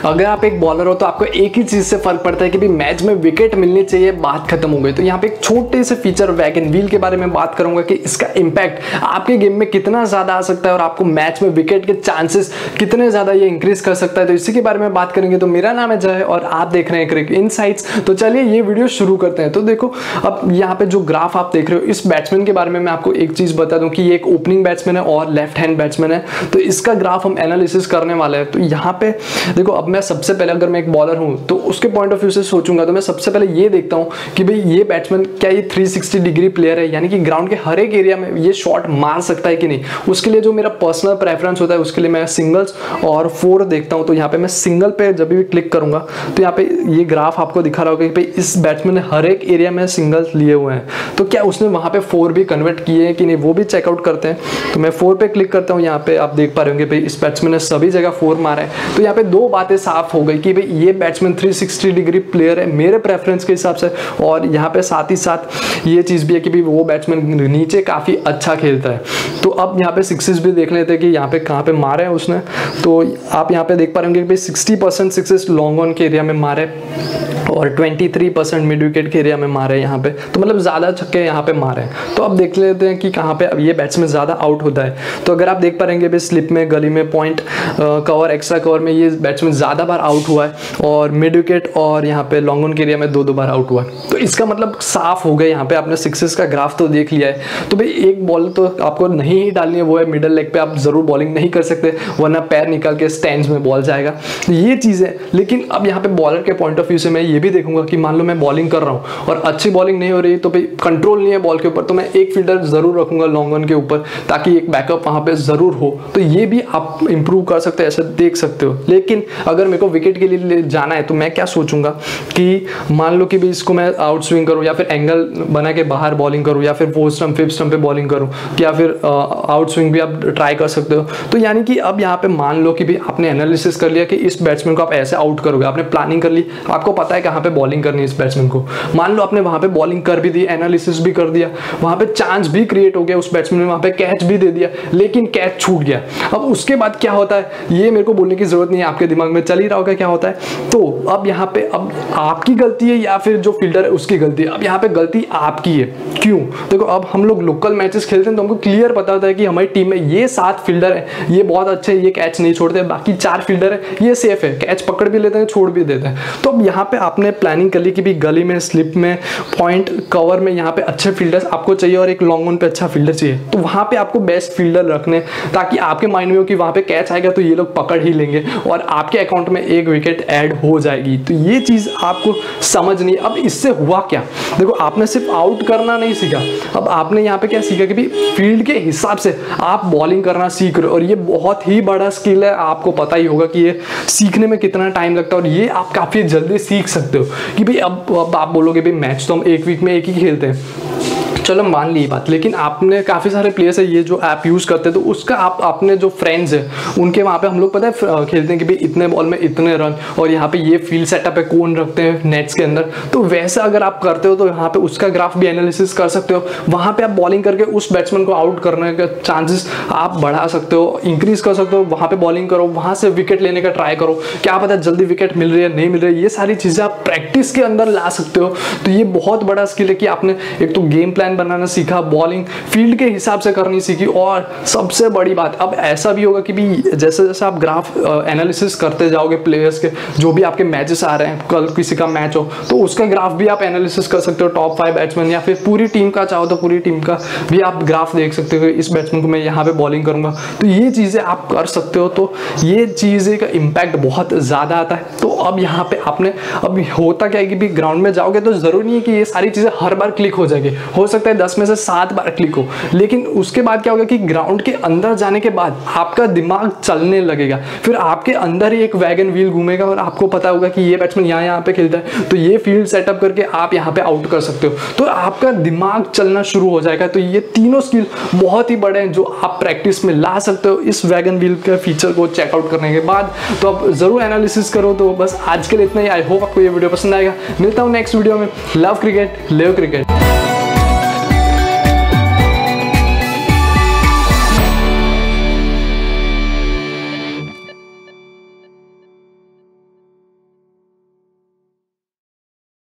अगर आप एक बॉलर हो तो आपको एक ही चीज़ से फर्क पड़ता है कि भाई मैच में विकेट मिलनी चाहिए, बात खत्म हो गई। तो यहाँ पे एक छोटे से फीचर वैगन व्हील के बारे में बात करूंगा कि इसका इंपैक्ट आपके गेम में कितना ज़्यादा आ सकता है और आपको मैच में विकेट के चांसेस कितने ज़्यादा ये इंक्रीज कर सकता है। तो इसी के बारे में बात करेंगे। तो मेरा नाम है जय और आप देख रहे हैं क्रिकेट इनसाइट्स। तो चलिए ये वीडियो शुरू करते हैं। तो देखो अब यहाँ पे जो ग्राफ आप देख रहे हो, इस बैट्समैन के बारे में मैं आपको एक चीज़ बता दूं कि ये एक ओपनिंग बैट्समैन है और लेफ्ट हैंड बैट्समैन है। तो इसका ग्राफ हम एनालिसिस करने वाले हैं। तो यहाँ पे देखो, अब मैं सबसे पहले अगर मैं एक बॉलर हूँ तो उसके पॉइंट ऑफ व्यू से सोचूंगा तो मैं सबसे पहले ये देखता हूँ कि भाई ये बैट्समैन क्या ये 360 डिग्री प्लेयर है, यानी कि ग्राउंड के हर एक एरिया में ये शॉट मार सकता है कि नहीं। उसके लिए जो मेरा पर्सनल प्रेफरेंस होता है उसके लिए मैं सिंगल्स और 4 देखता हूँ। तो यहाँ पे मैं सिंगल पे जब भी क्लिक करूंगा तो यहाँ पे ये ग्राफ आपको दिखा रहा होगा कि भाई इस बैट्समैन ने हर एक एरिया में सिंगल्स लिए हुए हैं। तो क्या उसने वहाँ पे 4 भी कन्वर्ट किए हैं कि नहीं, वो भी चेकआउट करते हैं। तो मैं 4 पे क्लिक करता हूँ। यहाँ पे आप देख पा रहे होंगे भाई इस बैट्समैन ने सभी जगह 4 मारा है। तो यहाँ पे 2 बातें साफ हो गई कि भाई ये बैट्समैन 360 डिग्री प्लेयर है मेरे प्रेफरेंस के हिसाब से, और यहाँ पे साथ ही साथ ये चीज़ भी है कि भाई वो बैट्समैन नीचे काफ़ी अच्छा खेलता है। तो अब यहाँ पे सिक्सेस भी देख लेते हैं कि यहाँ पे कहाँ पे मारे हैं उसने। तो आप यहाँ पे देख पा रहे होंगे कि भाई 60% सिक्सेस लॉन्ग ऑन के एरिया में मारे और 23% मिड विकेट के एरिया में मारे यहाँ पे। तो मतलब ज़्यादा छक्के यहाँ पे मारे हैं। तो अब देख लेते हैं कि कहाँ पे अब ये बैट्समैन ज़्यादा आउट होता है। तो अगर आप देख पाएंगे भाई स्लिप में, गली में, पॉइंट कवर, एक्स्ट्रा कवर में ये बैट्समैन ज़्यादा बार आउट हुआ है और मिड विकेट और यहाँ पे लॉन्ग ऑन के एरिया में 2-2 बार आउट हुआ है। तो इसका मतलब साफ हो गया। यहाँ पे आपने सिक्सेस का ग्राफ तो देख लिया है। तो भाई एक बॉल तो आपको नहीं ही डालनी है, वो है मिडल लेग पे। आप ज़रूर बॉलिंग नहीं कर सकते वरना पैर निकाल के स्टैंड्स में बॉल जाएगा। तो ये चीज़ है। लेकिन अब यहाँ पे बॉलर के पॉइंट ऑफ व्यू से मैं ये भी देखूंगा कि मान लो मैं बॉलिंग कर रहा हूँ और अच्छी बॉलिंग नहीं हो रही, तो भाई कंट्रोल नहीं है बॉल के ऊपर, तो मैं एक फील्डर जरूर रखूंगा लॉन्ग ऑन के ऊपर ताकि एक बैकअप वहां पे जरूर हो। तो ये भी आप इंप्रूव कर सकते हैं, ऐसे देख सकते हो। लेकिन अगर मेरे को विकेट के लिए जाना है तो मैं क्या सोचूंगा कि मान लो कि भाई इसको मैं आउट स्विंग करूँ या फिर एंगल बना के बाहर बॉलिंग करूँ या फिर 4th स्टंप 5th स्टंप पे बॉलिंग करूँ या फिर आउट स्विंग भी आप ट्राई कर सकते हो। तो यानी कि अब यहाँ पे मान लो कि भाई आपने एनालिसिस कर लिया कि इस बैट्समैन को आप ऐसे आउट करोगे, आपने प्लानिंग कर ली, आपको पता है कहाँ पे बॉलिंग करनी है इस बैट्समैन को। मान लो आपने वहां पे बॉलिंग कर भी दी, एनालिसिस भी कर दिया, वहां पे चांस भी क्रिएट हो गया उस बैट्समैन ने, वहां पे कैच भी दे दिया, लेकिन कैच छूट गया। अब उसके बाद क्या होता है ये मेरे को बोलने की जरूरत नहीं है, आपके दिमाग में चल ही रहा होगा क्या होता है। तो अब यहाँ पे अब आपकी गलती है या फिर जो फील्डर है उसकी गलती है। अब यहाँ पे गलती आपकी है। क्यों? देखो अब हम लोग लोकल मैचेस खेलते हैं तो हमको क्लियर पता होता है कि हमारी टीम में ये 7 फील्डर है, ये बहुत अच्छे हैं, ये कैच नहीं छोड़ते, बाकी 4 फील्डर है ये सेफ है, कैच पकड़ भी लेते हैं, छोड़ भी देते हैं। तो अब यहाँ पे आपने प्लानिंग कर ली कि भी गली में, स्लिप में, पॉइंट कवर में यहाँ पे अच्छे फील्डर्स आपको चाहिए और एक लॉन्ग ऑन पे अच्छा फील्डर चाहिए। तो वहाँ पे आपको बेस्ट फील्डर रखने, ताकि आपके माइंड में हो कि वहाँ पे कैच आएगा तो ये लोग पकड़ ही लेंगे और आपके अकाउंट में एक विकेट ऐड हो जाएगी। तो ये चीज़ आपको समझनी। अब इससे हुआ क्या? देखो आपने सिर्फ आउट करना नहीं सीखा, अब आपने यहाँ पे क्या सीखा कि भाई फील्ड के हिसाब से आप बॉलिंग करना सीख रहे हो। और ये बहुत ही बड़ा स्किल है, आपको पता ही होगा कि ये सीखने में कितना टाइम लगता है और ये आप काफ़ी जल्दी सीख सकते हो कि भाई अब आप बोलोगे भाई मैच तो हम एक वीक में एक ही खेलते हैं, चलो मान ली बात। लेकिन आपने काफ़ी सारे प्लेयर्स है ये जो ऐप यूज़ करते हैं, तो उसका आप अपने जो फ्रेंड्स हैं उनके वहाँ पे हम लोग पता है खेलते हैं कि भाई इतने बॉल में इतने रन और यहाँ पे ये फील्ड सेटअप है, कौन रखते हैं नेट्स के अंदर। तो वैसा अगर आप करते हो तो यहाँ पे उसका ग्राफ भी एनालिसिस कर सकते हो। वहाँ पे आप बॉलिंग करके उस बैट्समैन को आउट करने का चांसेस आप बढ़ा सकते हो, इंक्रीज कर सकते हो। वहाँ पे बॉलिंग करो, वहाँ से विकेट लेने का ट्राई करो, क्या पता जल्दी विकेट मिल रही है नहीं मिल रही है। ये सारी चीज़ें आप प्रैक्टिस के अंदर ला सकते हो। तो ये बहुत बड़ा स्किल है कि आपने एक तो गेम प्लान बनाना सीखा, बॉलिंग फील्ड के हिसाब से करनी सीखी, और सबसे बड़ी बात अब ऐसा भी होगा कि भी जैसे जैसे आप ग्राफ एनालिसिस करते जाओगे प्लेयर्स के, जो भी आपके मैचेस आ रहे हैं, कल किसी का मैच हो तो उसका ग्राफ भी आप एनालिसिस कर सकते हो। टॉप 5 बैट्समैन या फिर पूरी टीम का चाहो तो पूरी टीम का भी आप ग्राफ देख सकते हो, इस बैट्समैन को मैं यहाँ पे बॉलिंग करूंगा। तो ये चीज़ें आप कर सकते हो। तो ये चीज़ें का इम्पैक्ट बहुत ज़्यादा आता है। तो अब यहाँ पे आपने अब होता क्या है कि भी ग्राउंड में जाओगे तो जरूरी नहीं है कि ये सारी चीज़ें हर बार क्लिक हो जाएगी, हो सकता है 10 में से 7 बार क्लिक हो, लेकिन उसके बाद क्या होगा कि ग्राउंड के अंदर जाने के बाद आपका दिमाग चलने लगेगा, फिर आपके अंदर ही एक वैगन व्हील घूमेगा और आपको पता होगा कि ये बैट्समैन यहाँ पे खेलता है तो ये फील्ड सेटअप करके आप यहाँ पे आउट कर सकते हो। तो आपका दिमाग चलना शुरू हो जाएगा। तो ये तीनों स्किल बहुत ही बड़े हैं जो आप प्रैक्टिस में ला सकते हो इस वैगन व्हील के फीचर को चेकआउट करने के बाद। तो आप जरूर एनालिसिस करो। तो बस आज के लिए इतना ही। आई होप आपको ये वीडियो पसंद आएगा। मिलता हूँ नेक्स्ट वीडियो में। Love cricket, live cricket.